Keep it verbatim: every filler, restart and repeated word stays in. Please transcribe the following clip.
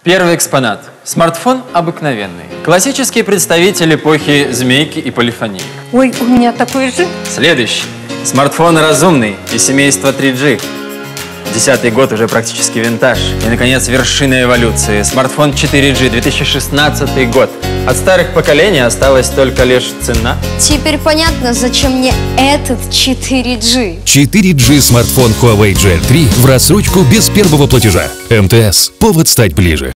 Первый экспонат. Смартфон обыкновенный. Классический представитель эпохи змейки и полифонии. Ой, у меня такой же. Следующий. Смартфон разумный из семейства три джи. Десятый год, уже практически винтаж. И, наконец, вершина эволюции. Смартфон четыре джи, две тысячи шестнадцатый год. От старых поколений осталась только лишь цена. Теперь понятно, зачем мне этот четыре джи. четыре джи смартфон Huawei джи эл три в рассрочку без первого платежа. эм тэ эс. Повод стать ближе.